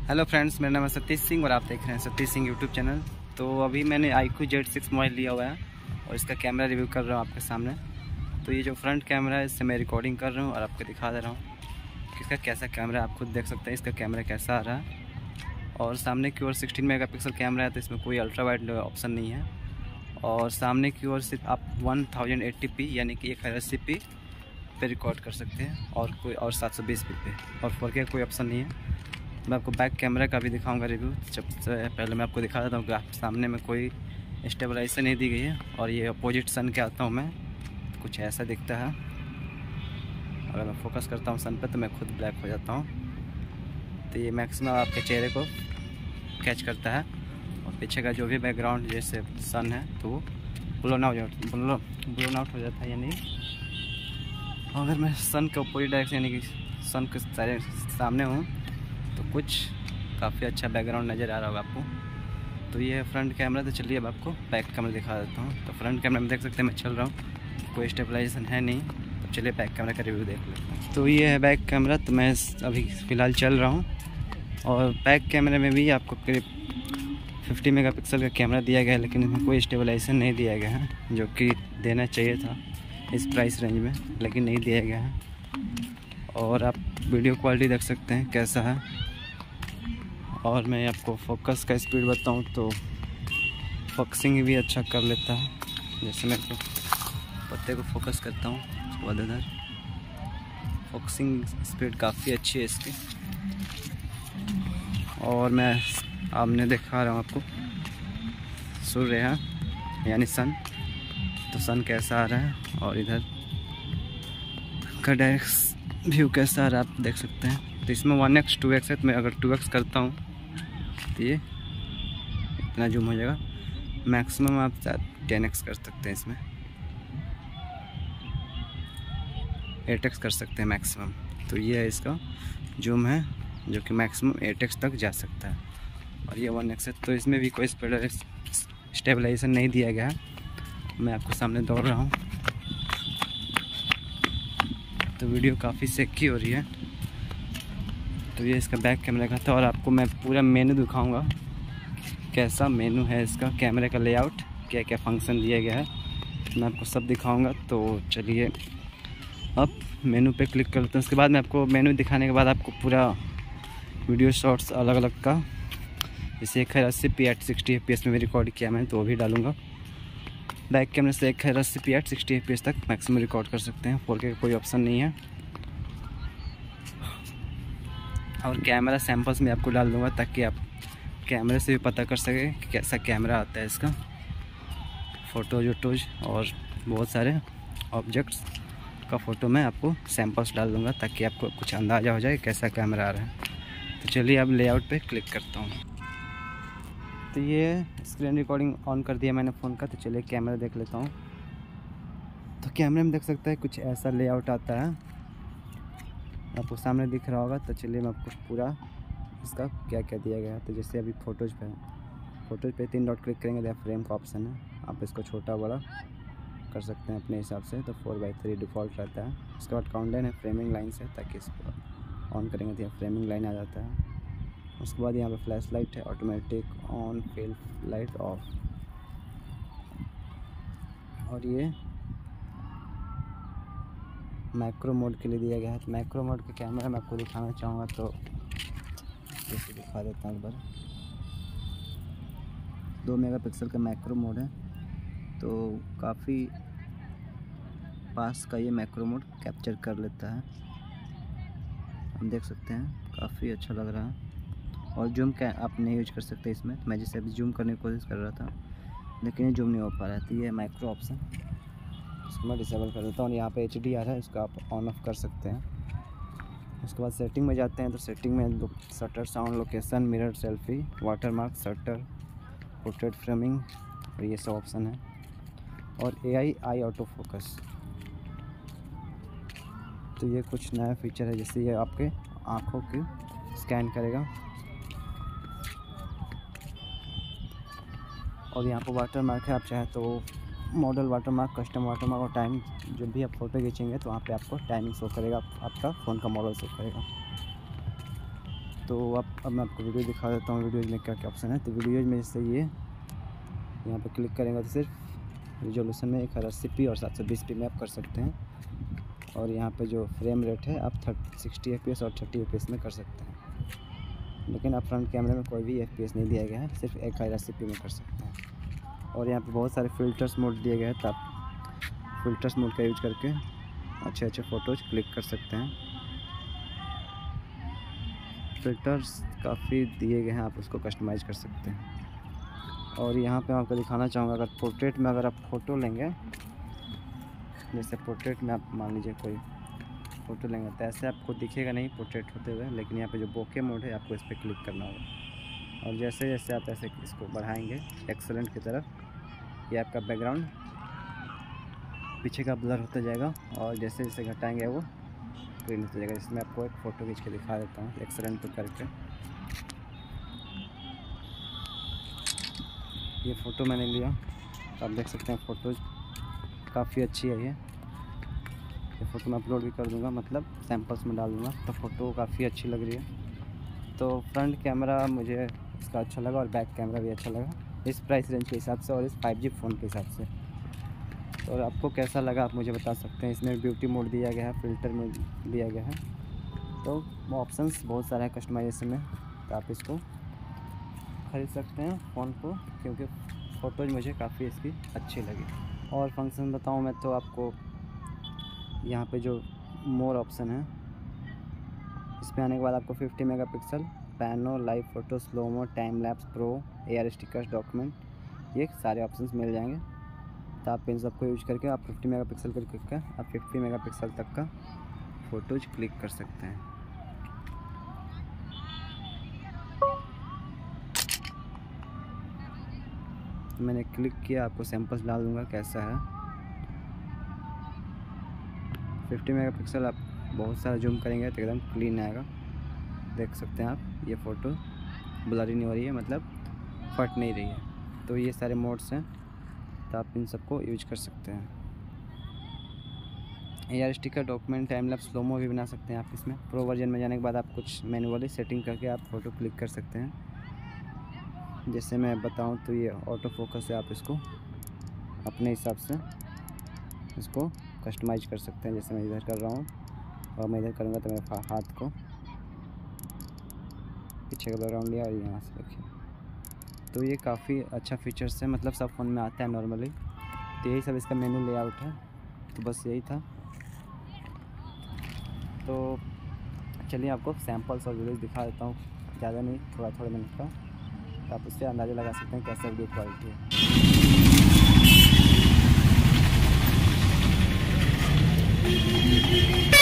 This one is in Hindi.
हेलो फ्रेंड्स, मेरा नाम है सतीश सिंह और आप देख रहे हैं सतीश सिंह यूट्यूब चैनल। तो अभी मैंने iQOO Z6 मोबाइल लिया हुआ है और इसका कैमरा रिव्यू कर रहा हूँ आपके सामने। तो ये जो फ्रंट कैमरा है इससे मैं रिकॉर्डिंग कर रहा हूँ और आपको दिखा दे रहा हूँ कि इसका कैसा कैमरा है। आप खुद देख सकते हैं इसका कैमरा कैसा आ रहा है। और सामने की ओर 16 मेगापिक्सल कैमरा है, तो इसमें कोई अल्ट्रा वाइड ऑप्शन नहीं है। और सामने की ओर सिर्फ आप 1080p यानी कि 1080p पे रिकॉर्ड कर सकते हैं और 720p पे, और 4K कोई ऑप्शन नहीं है। मैं आपको बैक कैमरा का भी दिखाऊंगा रिव्यू। सबसे पहले मैं आपको दिखा देता हूँ कि आप सामने में कोई स्टेबलाइजर नहीं दी गई है और ये अपोजिट सन के आता हूँ मैं, कुछ ऐसा दिखता है। अगर मैं फोकस करता हूँ सन पे तो मैं खुद ब्लैक हो जाता हूँ। तो ये मैक्सिमम आपके चेहरे को कैच करता है और पीछे का जो भी बैकग्राउंड जैसे सन है तो वो ब्लोन आउट हो जाता है। यानी अगर मैं सन के अपोजिट डायरेक्शन यानी कि सन के सामने हूँ तो कुछ काफ़ी अच्छा बैकग्राउंड नज़र आ रहा होगा आपको। तो ये है फ्रंट कैमरा। तो चलिए अब आपको बैक कैमरा दिखा देता हूँ। तो फ्रंट कैमरा में देख सकते हैं मैं चल रहा हूँ, कोई स्टेबलाइजेशन है नहीं। तो चलिए बैक कैमरा का रिव्यू देख लेते हैं। तो ये है बैक कैमरा। तो मैं अभी फ़िलहाल चल रहा हूँ और बैक कैमरे में भी आपको करीब 50 मेगापिक्सल का कैमरा दिया गया है, लेकिन इसमें कोई स्टेबलाइजेशन नहीं दिया गया है, जो कि देना चाहिए था इस प्राइस रेंज में, लेकिन नहीं दिया गया है। और आप वीडियो क्वालिटी देख सकते हैं कैसा है। और मैं आपको फोकस का स्पीड बताऊं तो फोकसिंग भी अच्छा कर लेता है। जैसे मैं तो पत्ते को फोकस करता हूँ उसके बाद इधर फोकसिंग स्पीड काफ़ी अच्छी है इसकी। और मैं आपने दिखा रहा हूँ आपको सूर्य है यानी सन। तो सन कैसा आ रहा है और इधर का डायरेक्ट व्यू कैसा आ रहा है आप देख सकते हैं। तो इसमें 1x 2x है। तो मैं अगर 2x करता हूँ तो ये इतना जूम हो जाएगा। मैक्सिमम आप 10x कर सकते हैं, इसमें 8x कर सकते हैं मैक्सिमम। तो ये है इसका जूम है जो कि मैक्सिमम 8x तक जा सकता है। और ये 1x है। तो इसमें भी कोई स्टेबलाइजेशन नहीं दिया गया है। मैं आपको सामने दौड़ रहा हूँ तो वीडियो काफ़ी सेकी हो रही है। तो ये इसका बैक कैमरा का था और आपको मैं पूरा मेनू दिखाऊंगा कैसा मेनू है इसका, कैमरे का लेआउट, क्या क्या फंक्शन दिया गया है, मैं आपको सब दिखाऊंगा। तो चलिए अब मेनू पे क्लिक करते हैं। उसके बाद मैं आपको मेनू दिखाने के बाद आपको पूरा वीडियो शॉट्स अलग अलग का, जैसे 1080p 60 fps में भी रिकॉर्ड किया मैंने तो वो भी डालूंगा। बैक कैमरे से 1080p 60 fps तक मैक्सिमम रिकॉर्ड कर सकते हैं, 4K का कोई ऑप्शन नहीं है। और कैमरा सैंपल्स में आपको डाल दूंगा ताकि आप कैमरे से भी पता कर सके कि कैसा कैमरा आता है इसका। फ़ोटोज वोटोज और बहुत सारे ऑब्जेक्ट्स का फ़ोटो मैं आपको सैंपल्स डाल दूंगा ताकि आपको कुछ अंदाज़ा हो जाए कैसा कैमरा आ रहा है। तो चलिए अब लेआउट पे क्लिक करता हूँ। तो ये स्क्रीन रिकॉर्डिंग ऑन कर दिया मैंने फ़ोन का। तो चलिए कैमरा देख लेता हूँ। तो कैमरे में देख सकते हैं कुछ ऐसा लेआउट आता है, आपको सामने दिख रहा होगा। तो चलिए मैं आपको पूरा इसका क्या क्या दिया गया है। तो जैसे अभी फ़ोटोज़ पे 3 डॉट क्लिक करेंगे तो फ्रेम का ऑप्शन है, आप इसको छोटा बड़ा कर सकते हैं अपने हिसाब से। तो 4:3 डिफ़ॉल्ट रहता है। उसके बाद काउंटडाउन है फ्रेमिंग लाइन से, ताकि इसको ऑन करेंगे तो यहाँ फ्रेमिंग लाइन आ जाता है। उसके बाद यहाँ पे फ्लैश लाइट है, automatic on, fill light off. और ये मैक्रो मोड के लिए दिया गया है। तो मैक्रो मोड के कैमरा मैं आपको दिखाना चाहूँगा तो जैसे दिखा देता हूँ एक बार। 2 मेगापिक्सल का मैक्रो मोड है, तो काफ़ी पास का ये मैक्रो मोड कैप्चर कर लेता है, हम देख सकते हैं काफ़ी अच्छा लग रहा है। और जूम क्या आप नहीं यूज कर सकते इसमें। तो मैं जैसे अभी जूम करने की कोशिश कर रहा था लेकिन ये जूम नहीं हो पा रहा है। तो ये माइक्रो ऑप्शन, इसको मैं डिसेबल कर देता हूँ। और यहाँ पे HDR है, इसको आप ऑन ऑफ कर सकते हैं। उसके बाद सेटिंग में जाते हैं। तो सेटिंग में shutter, sound, location, mirror, selfie, watermark, shutter, portrait framing और ये सब ऑप्शन है। और AI आई ऑटो फोकस, तो ये कुछ नया फीचर है। जैसे ये आपके आँखों की स्कैन करेगा। और यहाँ पर वाटरमार्क है, आप चाहे तो मॉडल वाटरमार्क, कस्टम वाटरमार्क और टाइम, जब भी आप फ़ोटो खींचेंगे तो वहाँ पे आपको टाइमिंग शो करेगा, आपका फ़ोन का मॉडल शो करेगा। तो अब मैं आपको वीडियो दिखा देता हूँ वीडियोज़ में क्या क्या ऑप्शन है। तो वीडियोज़ में जैसे ये यहाँ पे क्लिक करेंगे तो सिर्फ रिजोल्यूशन में 1080p और 720p में आप कर सकते हैं। और यहाँ पे जो फ्रेम रेट है आप 60 fps और 30 fps में कर सकते हैं। लेकिन आप फ्रंट कैमरे में कोई भी fps नहीं दिया गया है, सिर्फ 1080p में कर सकते हैं। और यहाँ पे बहुत सारे फ़िल्टर्स मोड दिए गए हैं, तो आप फ़िल्टर्स मोड का यूज करके अच्छे अच्छे फ़ोटोज़ क्लिक कर सकते हैं। फ़िल्टर्स काफ़ी दिए गए हैं, आप उसको कस्टमाइज़ कर सकते हैं। और यहाँ पे मैं आपको दिखाना चाहूँगा, अगर पोर्ट्रेट में अगर आप फ़ोटो लेंगे, जैसे पोर्ट्रेट में आप मान लीजिए कोई फ़ोटो लेंगे तो ऐसे आपको दिखेगा नहीं पोर्ट्रेट होते हुए, लेकिन यहाँ पे जो बोके मोड है आपको इस पर क्लिक करना होगा। और जैसे जैसे आप ऐसे इसको बढ़ाएंगे एक्सेलेंट की तरफ, ये आपका बैकग्राउंड पीछे का ब्लर होता जाएगा, और जैसे जैसे घटाएंगे वो ग्रीन होता जाएगा। इसमें आपको एक फ़ोटो खींच के दिखा देता हूँ एक्सेलेंट पर करके। ये फ़ोटो मैंने लिया, तो आप देख सकते हैं फ़ोटोज़ काफ़ी अच्छी है। ये फ़ोटो मैं अपलोड भी कर दूंगा, मतलब सैम्पल्स में डाल दूंगा, तो फ़ोटो काफ़ी अच्छी लग रही है। तो फ्रंट कैमरा मुझे इसका अच्छा लगा और बैक कैमरा भी अच्छा लगा इस प्राइस रेंज के हिसाब से और इस 5G फ़ोन के हिसाब से। और आपको कैसा लगा आप मुझे बता सकते हैं। इसमें ब्यूटी मोड दिया गया है, फ़िल्टर मोड दिया गया है, तो ऑप्शंस बहुत सारे हैं कस्टमाइजेशन में, तो आप इसको खरीद सकते हैं फ़ोन को, क्योंकि फ़ोटोज़ मुझे काफ़ी इसकी अच्छी लगी। और फंक्शन बताऊं मैं तो आपको, यहाँ पे जो मोर ऑप्शन है इस पर आने के बाद आपको 50 megapixel, pano, live photo, slomo, time lapse, pro, AR stickers, document, ये सारे ऑप्शंस मिल जाएंगे। तो आप इन सबको यूज करके आप 50 मेगापिक्सल करके आप 50 मेगापिक्सल तक का फ़ोटोज़ क्लिक कर सकते हैं। मैंने क्लिक किया, आपको सैंपल्स डाल दूंगा कैसा है। 50 मेगापिक्सल आप बहुत सारा जूम करेंगे तो एकदम क्लीन आएगा, देख सकते हैं आप। ये फ़ोटो ब्लरी नहीं हो रही है, मतलब फट नहीं रही है। तो ये सारे मोड्स हैं, तो आप इन सबको यूज कर सकते हैं। AR sticker, document, time lapse, slomo भी बना सकते हैं आप इसमें। प्रो वर्जन में जाने के बाद आप कुछ मैनुअली सेटिंग करके आप फ़ोटो क्लिक कर सकते हैं। जैसे मैं बताऊं तो ये ऑटो फोकस है, आप इसको अपने हिसाब से इसको कस्टमाइज कर सकते हैं। जैसे मैं इधर कर रहा हूँ और मैं इधर करूँगा तो मेरे हाथ को पीछे का बैकग्राउंड लिया और यहाँ से देखिए। तो ये काफ़ी अच्छा फीचर्स है, मतलब सब फ़ोन में आता है नॉर्मली। तो यही सब इसका मेनू लेआउट है, तो बस यही था। तो चलिए आपको सैम्पल्स और वीडियोज़ दिखा देता हूँ, ज़्यादा नहीं, थोड़ा मिनट का, तो आप उससे अंदाज़ा लगा सकते हैं कैसा वीडियो क्वालिटी है।